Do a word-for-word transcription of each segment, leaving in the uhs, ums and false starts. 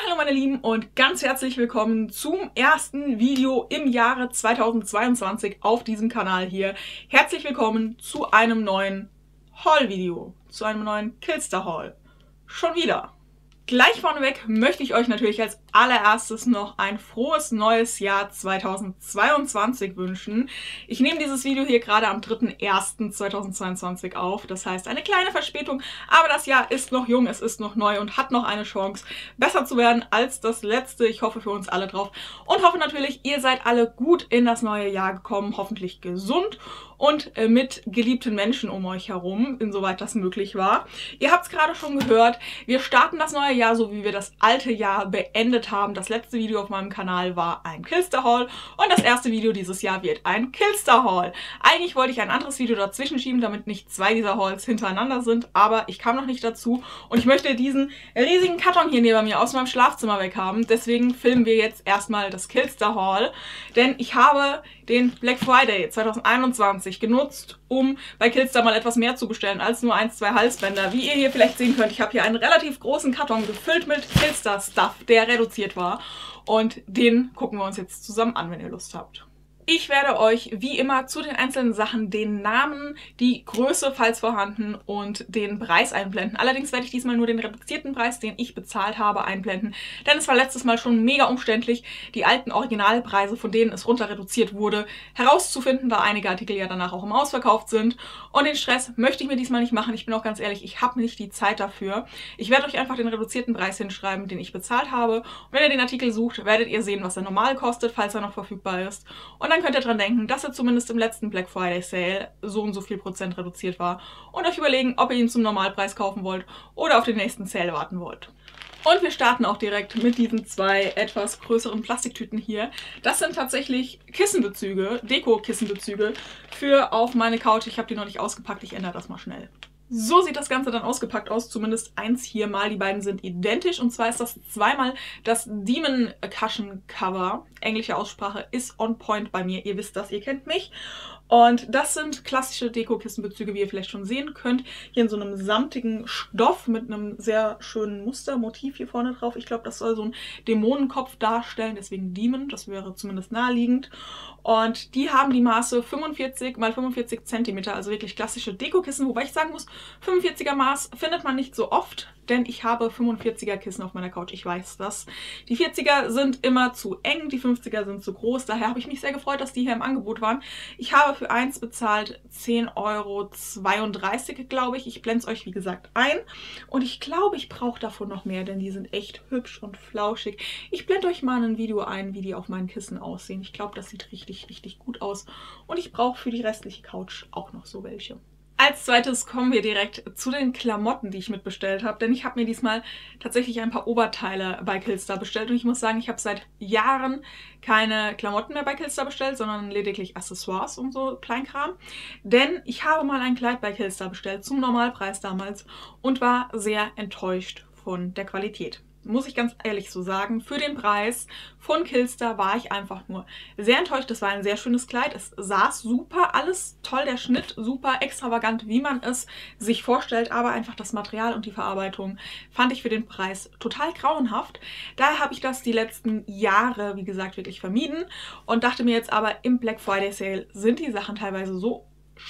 Hallo meine Lieben und ganz herzlich willkommen zum ersten Video im Jahre zweitausendzweiundzwanzig auf diesem Kanal hier. Herzlich willkommen zu einem neuen Haul-Video, zu einem neuen Killstar-Haul. Schon wieder. Gleich vorneweg möchte ich euch natürlich als allererstes noch ein frohes neues Jahr zweitausendzweiundzwanzig wünschen. Ich nehme dieses Video hier gerade am dritten ersten zweitausendzweiundzwanzig auf, das heißt eine kleine Verspätung, aber das Jahr ist noch jung, es ist noch neu und hat noch eine Chance, besser zu werden als das letzte. Ich hoffe für uns alle drauf und hoffe natürlich, ihr seid alle gut in das neue Jahr gekommen, hoffentlich gesund und mit geliebten Menschen um euch herum, insoweit das möglich war. Ihr habt es gerade schon gehört, wir starten das neue Jahr so, wie wir das alte Jahr beendet haben. Das letzte Video auf meinem Kanal war ein Killstar-Haul und das erste Video dieses Jahr wird ein Killstar-Haul. Eigentlich wollte ich ein anderes Video dazwischen schieben, damit nicht zwei dieser Hauls hintereinander sind, aber ich kam noch nicht dazu und ich möchte diesen riesigen Karton hier neben mir aus meinem Schlafzimmer weghaben. Deswegen filmen wir jetzt erstmal das Killstar-Haul, denn ich habe den Black Friday zweitausendeinundzwanzig genutzt, um bei Killstar mal etwas mehr zu bestellen als nur ein, zwei Halsbänder. Wie ihr hier vielleicht sehen könnt, ich habe hier einen relativ großen Karton gefüllt mit Killstar-Stuff, der reduziert war. Und den gucken wir uns jetzt zusammen an, wenn ihr Lust habt. Ich werde euch wie immer zu den einzelnen Sachen den Namen, die Größe, falls vorhanden, und den Preis einblenden. Allerdings werde ich diesmal nur den reduzierten Preis, den ich bezahlt habe, einblenden. Denn es war letztes Mal schon mega umständlich, die alten Originalpreise, von denen es runter reduziert wurde, herauszufinden, da einige Artikel ja danach auch im Ausverkauft sind. Und den Stress möchte ich mir diesmal nicht machen. Ich bin auch ganz ehrlich, ich habe nicht die Zeit dafür. Ich werde euch einfach den reduzierten Preis hinschreiben, den ich bezahlt habe. Und wenn ihr den Artikel sucht, werdet ihr sehen, was er normal kostet, falls er noch verfügbar ist. Und dann könnt ihr dran denken, dass er zumindest im letzten Black Friday Sale so und so viel Prozent reduziert war und euch überlegen, ob ihr ihn zum Normalpreis kaufen wollt oder auf den nächsten Sale warten wollt. Und wir starten auch direkt mit diesen zwei etwas größeren Plastiktüten hier. Das sind tatsächlich Kissenbezüge, Deko-Kissenbezüge für auf meine Couch. Ich habe die noch nicht ausgepackt, ich ändere das mal schnell. So sieht das Ganze dann ausgepackt aus, zumindest eins hier mal. Die beiden sind identisch und zwar ist das zweimal das Demon Cushion Cover. Englische Aussprache ist on point bei mir, ihr wisst das, ihr kennt mich. Und das sind klassische Deko-Kissenbezüge, wie ihr vielleicht schon sehen könnt. Hier in so einem samtigen Stoff mit einem sehr schönen Mustermotiv hier vorne drauf. Ich glaube, das soll so einen Dämonenkopf darstellen, deswegen Demon, das wäre zumindest naheliegend. Und die haben die Maße fünfundvierzig mal fünfundvierzig Zentimeter, also wirklich klassische Dekokissen. Wobei ich sagen muss, fünfundvierziger Maß findet man nicht so oft, denn ich habe fünfundvierziger Kissen auf meiner Couch, ich weiß das. Die vierziger sind immer zu eng, die fünfziger sind zu groß, daher habe ich mich sehr gefreut, dass die hier im Angebot waren. Ich habe für eins bezahlt zehn Euro zweiunddreißig, glaube ich. Ich blende es euch, wie gesagt, ein. Und ich glaube, ich brauche davon noch mehr, denn die sind echt hübsch und flauschig. Ich blende euch mal ein Video ein, wie die auf meinen Kissen aussehen. Ich glaube, das sieht richtig, richtig gut aus. Und ich brauche für die restliche Couch auch noch so welche. Als zweites kommen wir direkt zu den Klamotten, die ich mitbestellt habe, denn ich habe mir diesmal tatsächlich ein paar Oberteile bei Killstar bestellt und ich muss sagen, ich habe seit Jahren keine Klamotten mehr bei Killstar bestellt, sondern lediglich Accessoires und so Kleinkram, denn ich habe mal ein Kleid bei Killstar bestellt, zum Normalpreis damals, und war sehr enttäuscht von der Qualität. Muss ich ganz ehrlich so sagen, für den Preis von Killstar war ich einfach nur sehr enttäuscht. Das war ein sehr schönes Kleid, es saß super, alles toll, der Schnitt super extravagant, wie man es sich vorstellt, aber einfach das Material und die Verarbeitung fand ich für den Preis total grauenhaft. Daher habe ich das die letzten Jahre, wie gesagt, wirklich vermieden und dachte mir jetzt aber, im Black Friday Sale sind die Sachen teilweise so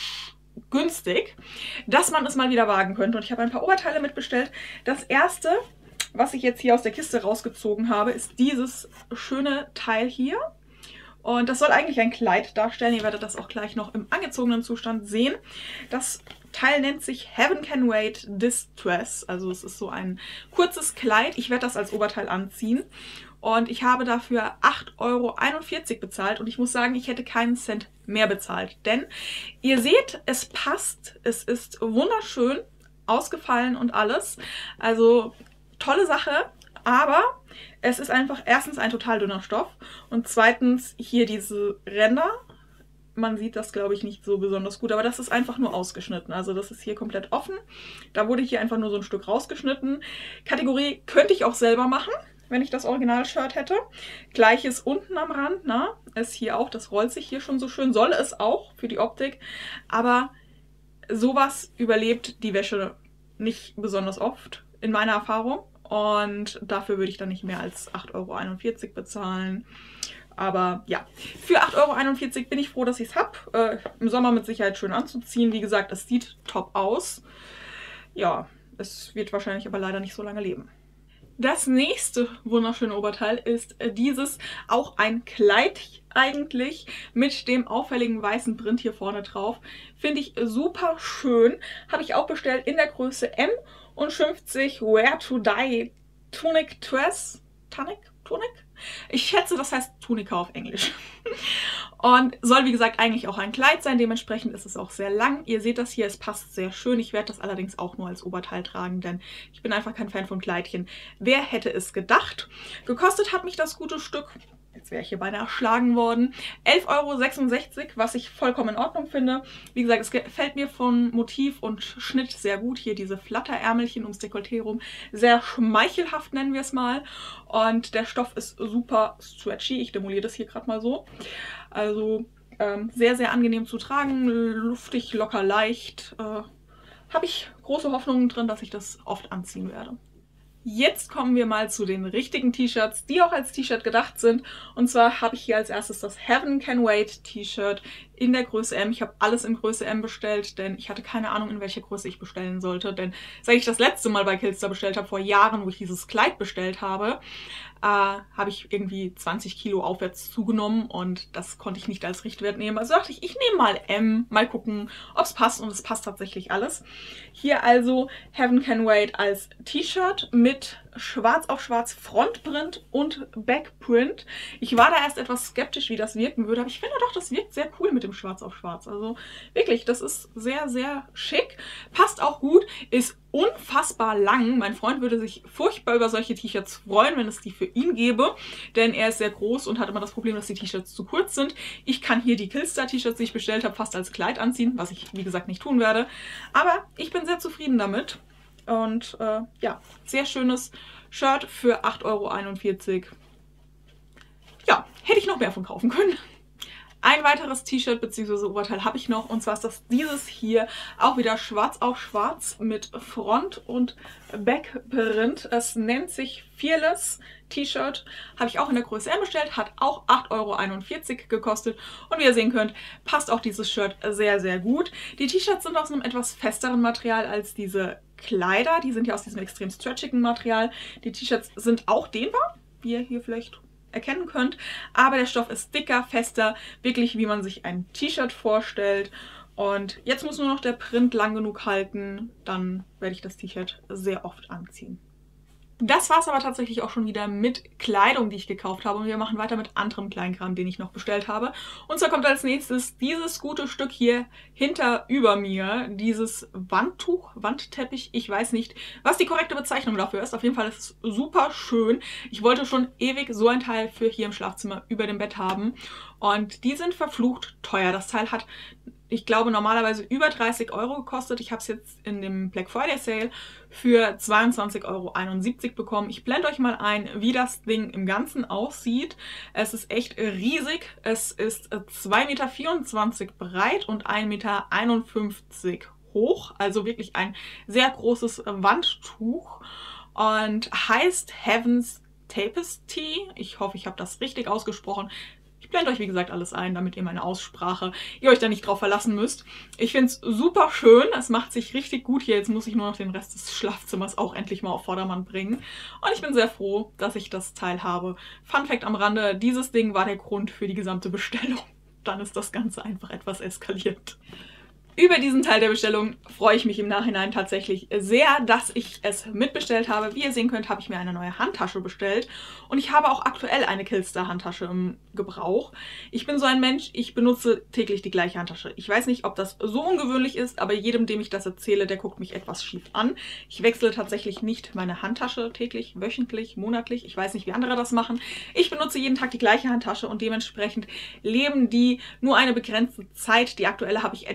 günstig, dass man es mal wieder wagen könnte. Und ich habe ein paar Oberteile mitbestellt. Das erste, was ich jetzt hier aus der Kiste rausgezogen habe, ist dieses schöne Teil hier. Und das soll eigentlich ein Kleid darstellen. Ihr werdet das auch gleich noch im angezogenen Zustand sehen. Das Teil nennt sich Heaven Can Wait Distress. Also es ist so ein kurzes Kleid. Ich werde das als Oberteil anziehen. Und ich habe dafür acht Euro einundvierzig bezahlt. Und ich muss sagen, ich hätte keinen Cent mehr bezahlt. Denn ihr seht, es passt. Es ist wunderschön ausgefallen und alles. Also tolle Sache, aber es ist einfach erstens ein total dünner Stoff und zweitens hier diese Ränder. Man sieht das, glaube ich, nicht so besonders gut, aber das ist einfach nur ausgeschnitten. Also das ist hier komplett offen. Da wurde hier einfach nur so ein Stück rausgeschnitten. Kategorie könnte ich auch selber machen, wenn ich das Original-Shirt hätte. Gleiches unten am Rand, ne? Ist hier auch, das rollt sich hier schon so schön. Soll es auch für die Optik, aber sowas überlebt die Wäsche nicht besonders oft, in meiner Erfahrung. Und dafür würde ich dann nicht mehr als acht Euro einundvierzig bezahlen. Aber ja, für acht Euro einundvierzig bin ich froh, dass ich es habe. Äh, im Sommer mit Sicherheit schön anzuziehen. Wie gesagt, es sieht top aus. Ja, es wird wahrscheinlich aber leider nicht so lange leben. Das nächste wunderschöne Oberteil ist dieses, auch ein Kleid eigentlich, mit dem auffälligen weißen Print hier vorne drauf. Finde ich super schön. Habe ich auch bestellt in der Größe M und schimpft sich Wear to Die Tunic Dress. Tunic? Tunic? Ich schätze, das heißt Tunika auf Englisch. Und soll, wie gesagt, eigentlich auch ein Kleid sein. Dementsprechend ist es auch sehr lang. Ihr seht das hier, es passt sehr schön. Ich werde das allerdings auch nur als Oberteil tragen, denn ich bin einfach kein Fan von Kleidchen. Wer hätte es gedacht? Gekostet hat mich das gute Stück, jetzt wäre ich hier beinahe erschlagen worden, elf Euro sechsundsechzig, was ich vollkommen in Ordnung finde. Wie gesagt, es gefällt mir von Motiv und Schnitt sehr gut. Hier diese Flatterärmelchen ums Dekolleté rum. Sehr schmeichelhaft, nennen wir es mal. Und der Stoff ist super stretchy. Ich demoliere das hier gerade mal so. Also ähm, sehr, sehr angenehm zu tragen. Luftig, locker, leicht. Äh, habe ich große Hoffnungen drin, dass ich das oft anziehen werde. Jetzt kommen wir mal zu den richtigen T-Shirts, die auch als T-Shirt gedacht sind. Und zwar habe ich hier als erstes das Heaven Can Wait T-Shirt in der Größe M. Ich habe alles in Größe M bestellt, denn ich hatte keine Ahnung, in welcher Größe ich bestellen sollte. Denn seit ich das letzte Mal bei Killstar bestellt habe, vor Jahren, wo ich dieses Kleid bestellt habe, äh, habe ich irgendwie zwanzig Kilo aufwärts zugenommen und das konnte ich nicht als Richtwert nehmen. Also dachte ich, ich nehme mal M, mal gucken, ob es passt, und es passt tatsächlich alles. Hier also Heaven Can Wait als T-Shirt mit schwarz auf schwarz Frontprint und Backprint. Ich war da erst etwas skeptisch, wie das wirken würde, aber ich finde doch, das wirkt sehr cool mit dem Schwarz auf Schwarz. Also wirklich, das ist sehr, sehr schick. Passt auch gut, ist unfassbar lang. Mein Freund würde sich furchtbar über solche T-Shirts freuen, wenn es die für ihn gäbe, denn er ist sehr groß und hat immer das Problem, dass die T-Shirts zu kurz sind. Ich kann hier die Killstar-T-Shirts, die ich bestellt habe, fast als Kleid anziehen, was ich, wie gesagt, nicht tun werde. Aber ich bin sehr zufrieden damit. Und äh, ja, sehr schönes Shirt für acht Euro einundvierzig. Ja, hätte ich noch mehr von kaufen können. Ein weiteres T-Shirt bzw. Oberteil habe ich noch, und zwar ist das dieses hier, auch wieder schwarz auf schwarz mit Front- und Backprint. Es nennt sich Fearless T-Shirt, habe ich auch in der Größe M bestellt, hat auch acht Euro einundvierzig gekostet, und wie ihr sehen könnt, passt auch dieses Shirt sehr, sehr gut. Die T-Shirts sind aus einem etwas festeren Material als diese Kleider, die sind ja aus diesem extrem stretchigen Material. Die T-Shirts sind auch dehnbar, wie ihr hier vielleicht erkennen könnt, aber der Stoff ist dicker, fester, wirklich wie man sich ein T-Shirt vorstellt. Und jetzt muss nur noch der Print lang genug halten, dann werde ich das T-Shirt sehr oft anziehen. Das war es aber tatsächlich auch schon wieder mit Kleidung, die ich gekauft habe, und wir machen weiter mit anderem Kleinkram, den ich noch bestellt habe. Und zwar kommt als nächstes dieses gute Stück hier hinter über mir, dieses Wandtuch, Wandteppich, ich weiß nicht, was die korrekte Bezeichnung dafür ist. Auf jeden Fall ist es super schön. Ich wollte schon ewig so ein Teil für hier im Schlafzimmer über dem Bett haben, und die sind verflucht teuer. Das Teil hat, ich glaube, normalerweise über dreißig Euro gekostet. Ich habe es jetzt in dem Black Friday Sale für zweiundzwanzig Euro einundsiebzig bekommen. Ich blende euch mal ein, wie das Ding im Ganzen aussieht. Es ist echt riesig. Es ist zwei Meter vierundzwanzig breit und ein Meter einundfünfzig hoch. Also wirklich ein sehr großes Wandtuch und heißt Heaven's Tapestry. Ich hoffe, ich habe das richtig ausgesprochen. Ich blende euch, wie gesagt, alles ein, damit ihr meine Aussprache, ihr euch da nicht drauf verlassen müsst. Ich finde es super schön. Es macht sich richtig gut hier. Jetzt muss ich nur noch den Rest des Schlafzimmers auch endlich mal auf Vordermann bringen. Und ich bin sehr froh, dass ich das Teil habe. Fun Fact am Rande, dieses Ding war der Grund für die gesamte Bestellung. Dann ist das Ganze einfach etwas eskaliert. Über diesen Teil der Bestellung freue ich mich im Nachhinein tatsächlich sehr, dass ich es mitbestellt habe. Wie ihr sehen könnt, habe ich mir eine neue Handtasche bestellt, und ich habe auch aktuell eine Killstar Handtasche im Gebrauch. Ich bin so ein Mensch, ich benutze täglich die gleiche Handtasche. Ich weiß nicht, ob das so ungewöhnlich ist, aber jedem, dem ich das erzähle, der guckt mich etwas schief an. Ich wechsle tatsächlich nicht meine Handtasche täglich, wöchentlich, monatlich. Ich weiß nicht, wie andere das machen. Ich benutze jeden Tag die gleiche Handtasche, und dementsprechend leben die nur eine begrenzte Zeit. Die aktuelle habe ich etwas über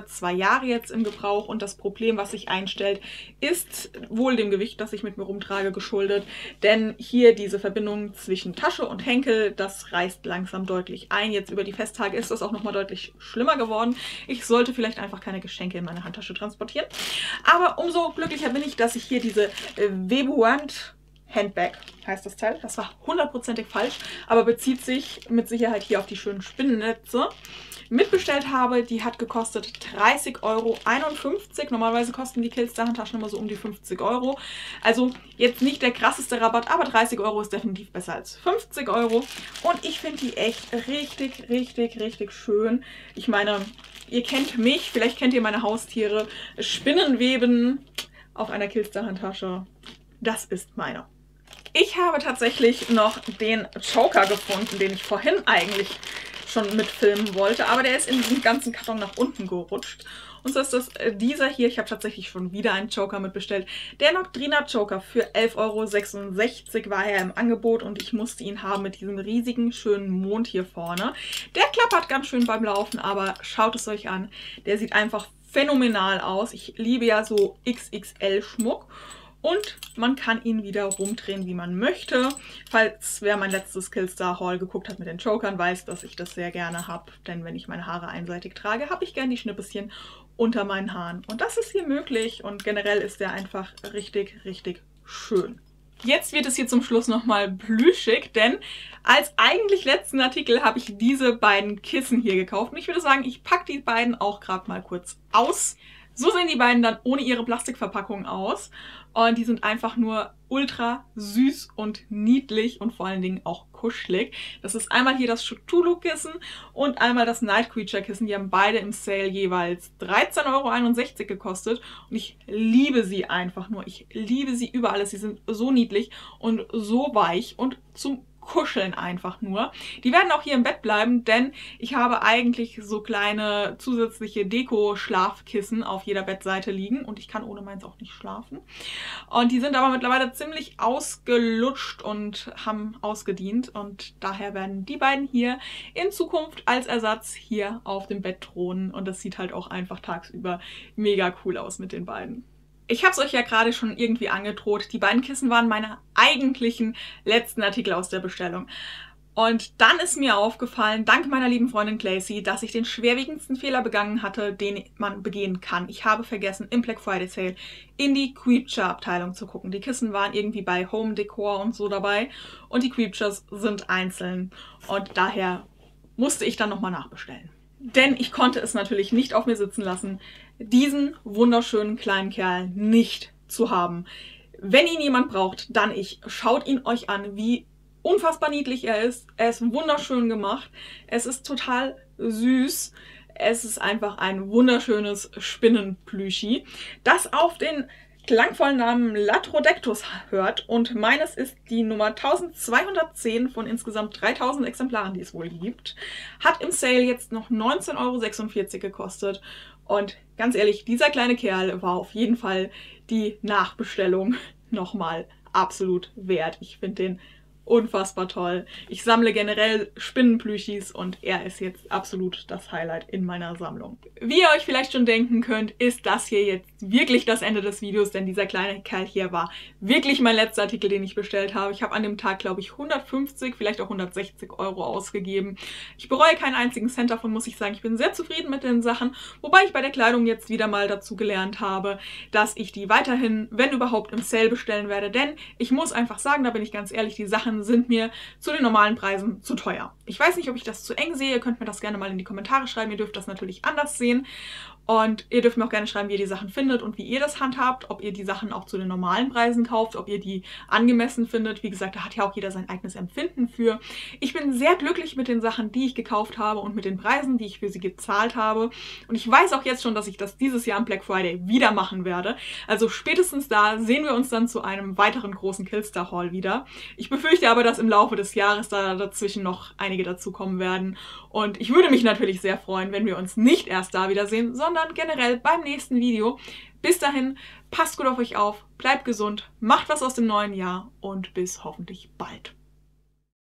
ungefähr zwei Jahre jetzt im Gebrauch und das Problem, was sich einstellt, ist wohl dem Gewicht, das ich mit mir rumtrage, geschuldet. Denn hier diese Verbindung zwischen Tasche und Henkel, das reißt langsam deutlich ein. Jetzt über die Festtage ist das auch nochmal deutlich schlimmer geworden. Ich sollte vielleicht einfach keine Geschenke in meine Handtasche transportieren. Aber umso glücklicher bin ich, dass ich hier diese äh, Webuant Handbag, heißt das Teil. Das war hundertprozentig falsch, aber bezieht sich mit Sicherheit hier auf die schönen Spinnennetze. Mitbestellt habe, die hat gekostet dreißig Euro einundfünfzig. Normalerweise kosten die Killstar Handtaschen immer so um die fünfzig Euro. Also jetzt nicht der krasseste Rabatt, aber dreißig Euro ist definitiv besser als fünfzig Euro. Und ich finde die echt richtig, richtig, richtig schön. Ich meine, ihr kennt mich, vielleicht kennt ihr meine Haustiere. Spinnenweben auf einer Killstar Handtasche, das ist meine. Ich habe tatsächlich noch den Choker gefunden, den ich vorhin eigentlich schon mitfilmen wollte, aber der ist in diesem ganzen Karton nach unten gerutscht. Und so ist das dieser hier. Ich habe tatsächlich schon wieder einen Choker mitbestellt. Der Noctrina Choker für elf Euro sechsundsechzig war er im Angebot und ich musste ihn haben mit diesem riesigen, schönen Mond hier vorne. Der klappert ganz schön beim Laufen, aber schaut es euch an. Der sieht einfach phänomenal aus. Ich liebe ja so X X L-Schmuck. Und man kann ihn wieder rumdrehen, wie man möchte. Falls wer mein letztes Killstar Haul geguckt hat mit den Chokern, weiß, dass ich das sehr gerne habe. Denn wenn ich meine Haare einseitig trage, habe ich gerne die Schnippischen unter meinen Haaren. Und das ist hier möglich und generell ist der einfach richtig, richtig schön. Jetzt wird es hier zum Schluss nochmal plüschig, denn als eigentlich letzten Artikel habe ich diese beiden Kissen hier gekauft. Und ich würde sagen, ich packe die beiden auch gerade mal kurz aus. So sehen die beiden dann ohne ihre Plastikverpackung aus. Und die sind einfach nur ultra süß und niedlich und vor allen Dingen auch kuschelig. Das ist einmal hier das Cthulhu-Kissen und einmal das Night Creature-Kissen. Die haben beide im Sale jeweils dreizehn Euro einundsechzig gekostet. Und ich liebe sie einfach nur. Ich liebe sie über alles. Sie sind so niedlich und so weich und zum Kuscheln einfach nur. Die werden auch hier im Bett bleiben, denn ich habe eigentlich so kleine zusätzliche Deko-Schlafkissen auf jeder Bettseite liegen und ich kann ohne meins auch nicht schlafen. Und die sind aber mittlerweile ziemlich ausgelutscht und haben ausgedient und daher werden die beiden hier in Zukunft als Ersatz hier auf dem Bett thronen und das sieht halt auch einfach tagsüber mega cool aus mit den beiden. Ich habe es euch ja gerade schon irgendwie angedroht. Die beiden Kissen waren meine eigentlichen letzten Artikel aus der Bestellung. Und dann ist mir aufgefallen, dank meiner lieben Freundin Glacy, dass ich den schwerwiegendsten Fehler begangen hatte, den man begehen kann. Ich habe vergessen, im Black Friday Sale in die Creature-Abteilung zu gucken. Die Kissen waren irgendwie bei Home Decor und so dabei und die Creatures sind einzeln. Und daher musste ich dann nochmal nachbestellen. Denn ich konnte es natürlich nicht auf mir sitzen lassen, diesen wunderschönen kleinen Kerl nicht zu haben. Wenn ihn jemand braucht, dann ich. Schaut ihn euch an, wie unfassbar niedlich er ist. Er ist wunderschön gemacht. Es ist total süß. Es ist einfach ein wunderschönes Spinnenplüschi, das auf den klangvollen Namen Latrodectus hört und meines ist die Nummer eintausendzweihundertzehn von insgesamt dreitausend Exemplaren, die es wohl gibt. Hat im Sale jetzt noch neunzehn Euro sechsundvierzig gekostet und ganz ehrlich, dieser kleine Kerl war auf jeden Fall die Nachbestellung nochmal absolut wert. Ich finde den unfassbar toll. Ich sammle generell Spinnenplüschis und er ist jetzt absolut das Highlight in meiner Sammlung. Wie ihr euch vielleicht schon denken könnt, ist das hier jetzt wirklich das Ende des Videos, denn dieser kleine Kerl hier war wirklich mein letzter Artikel, den ich bestellt habe. Ich habe an dem Tag, glaube ich, hundertfünfzig, vielleicht auch hundertsechzig Euro ausgegeben. Ich bereue keinen einzigen Cent davon, muss ich sagen. Ich bin sehr zufrieden mit den Sachen, wobei ich bei der Kleidung jetzt wieder mal dazu gelernt habe, dass ich die weiterhin, wenn überhaupt, im Sale bestellen werde, denn ich muss einfach sagen, da bin ich ganz ehrlich, die Sachen sind mir zu den normalen Preisen zu teuer. Ich weiß nicht, ob ich das zu eng sehe. Ihr könnt mir das gerne mal in die Kommentare schreiben. Ihr dürft das natürlich anders sehen. Und ihr dürft mir auch gerne schreiben, wie ihr die Sachen findet und wie ihr das handhabt. Ob ihr die Sachen auch zu den normalen Preisen kauft, ob ihr die angemessen findet. Wie gesagt, da hat ja auch jeder sein eigenes Empfinden für. Ich bin sehr glücklich mit den Sachen, die ich gekauft habe und mit den Preisen, die ich für sie gezahlt habe. Und ich weiß auch jetzt schon, dass ich das dieses Jahr am Black Friday wieder machen werde. Also spätestens da sehen wir uns dann zu einem weiteren großen Killstar Haul wieder. Ich befürchte aber, dass im Laufe des Jahres da dazwischen noch einige dazukommen werden. Und ich würde mich natürlich sehr freuen, wenn wir uns nicht erst da wiedersehen, sondern generell beim nächsten Video. Bis dahin, passt gut auf euch auf, bleibt gesund, macht was aus dem neuen Jahr und bis hoffentlich bald.